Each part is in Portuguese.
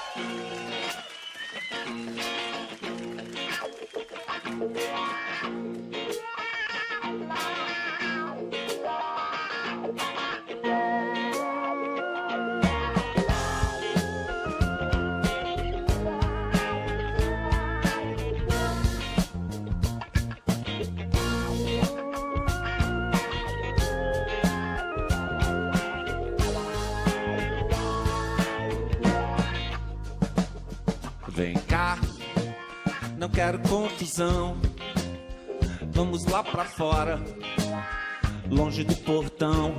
Vem cá, não quero confusão. Vamos lá pra fora, longe do portão.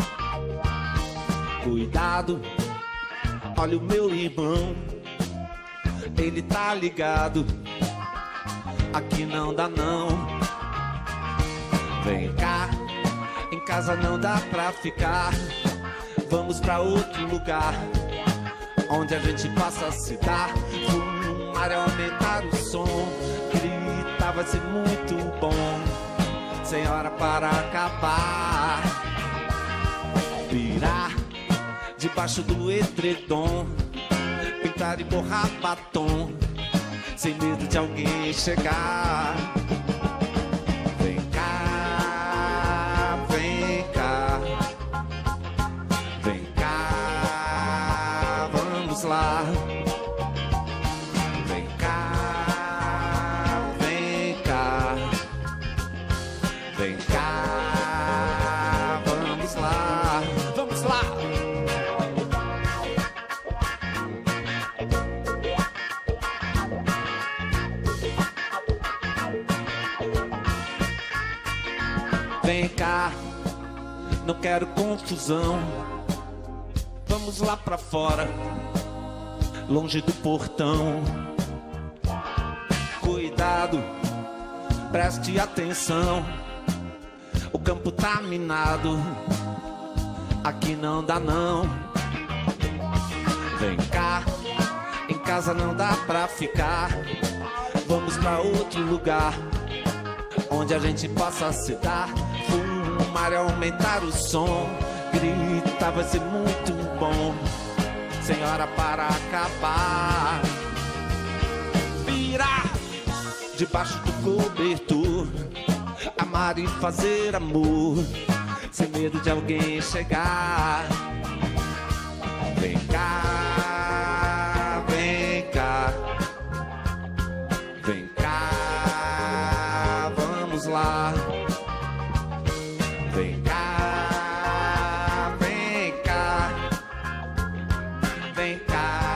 Cuidado, olha o meu irmão, ele tá ligado, aqui não dá não. Vem cá, em casa não dá pra ficar. Vamos pra outro lugar, onde a gente possa se dar. Fumar é aumentar o som, gritar vai ser muito bom, sem hora para acabar. Virar debaixo do edredom, pintar e borrar batom, sem medo de alguém chegar. Vem cá, vem cá, vem cá, vamos lá. Vem cá, vem cá, vem cá, vamos lá, vamos lá. Vem cá, não quero confusão. Vamos lá pra fora, longe do portão. Cuidado, preste atenção, o campo tá minado, aqui não dá não. Vem cá, em casa não dá pra ficar. Vamos pra outro lugar, onde a gente possa se dar. Fumar e aumentar o som, gritar vai ser muito bom, sem hora para acabar. Virar debaixo do cobertor, amar e fazer amor, sem medo de alguém chegar. Vem cá, vem cá, vem cá, vamos lá. Vem cá, vem cá, vem cá.